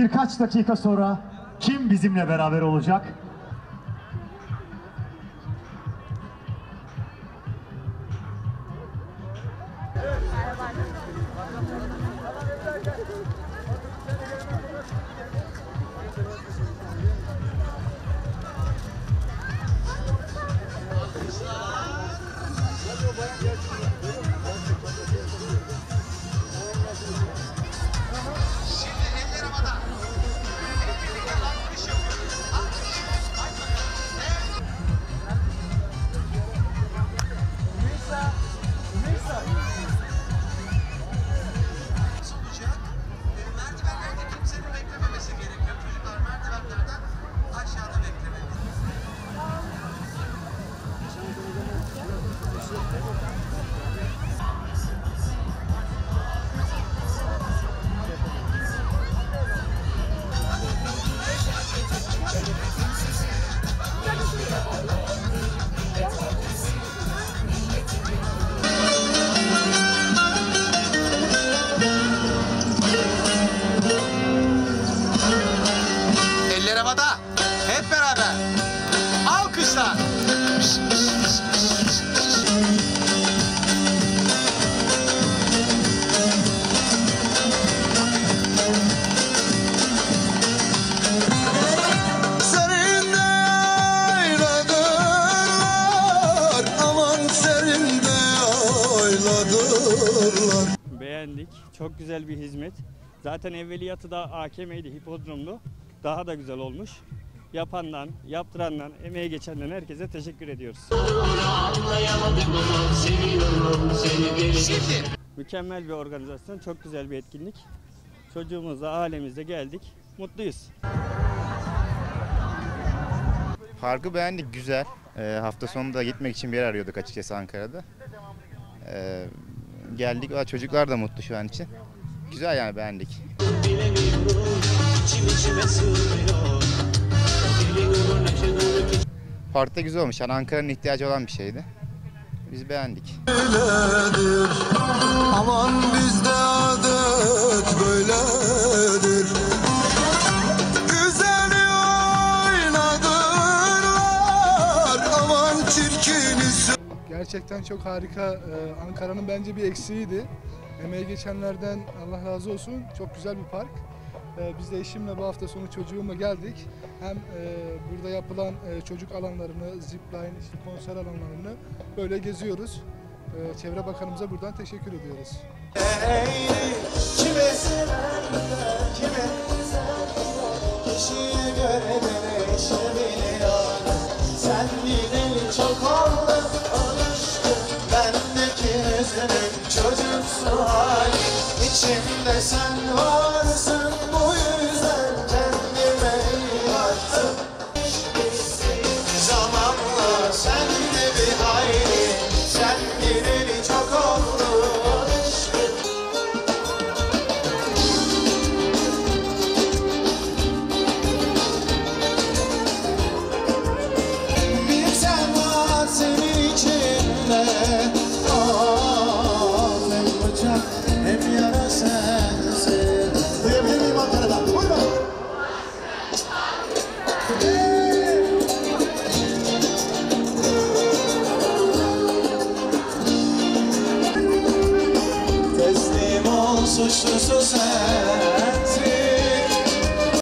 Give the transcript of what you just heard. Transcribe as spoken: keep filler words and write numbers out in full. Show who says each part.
Speaker 1: birkaç dakika sonra kim bizimle beraber olacak?
Speaker 2: Eller havada. Hep beraber. Alkışlar.
Speaker 3: Beğendik. Çok güzel bir hizmet. Zaten evveliyatı da A K M'ydi, hipodromlu. Daha da güzel olmuş. Yapandan, yaptırandan, emeği geçenden herkese teşekkür ediyoruz. Şimdi. Mükemmel bir organizasyon, çok güzel bir etkinlik. Çocuğumuzla, ailemizle geldik. Mutluyuz.
Speaker 4: Parkı beğendik, güzel. E, hafta sonu da gitmek için bir yer arıyorduk açıkçası Ankara'da. E, geldik, çocuklar da mutlu şu an için. Güzel yani, beğendik. Parkta güzel olmuş. Yani Ankara'nın ihtiyacı olan bir şeydi. Biz beğendik.
Speaker 5: Aman bizde adet böyledir. Güzel oynadırlar. Aman çirkiniz.
Speaker 6: Gerçekten çok harika. Ee, Ankara'nın bence bir eksiğiydi. Emeği geçenlerden Allah razı olsun. Çok güzel bir park. Ee, biz de eşimle bu hafta sonu çocuğumla geldik. Hem e, burada yapılan e, çocuk alanlarını, zipline, işte konser alanlarını böyle geziyoruz. Ee, Çevre Bakanımıza buradan teşekkür ediyoruz.
Speaker 5: Kime sever, kime kişiye göre değişebiliyor. Sen gideli çok oldu, alıştım. Bendeki hüznün çocuksu hali. İçimde sen varsın, bu yüzden kendime iyi baktım. Zamanla sen de bir hayli, sen gideli çok oldu. Suçlusu sen.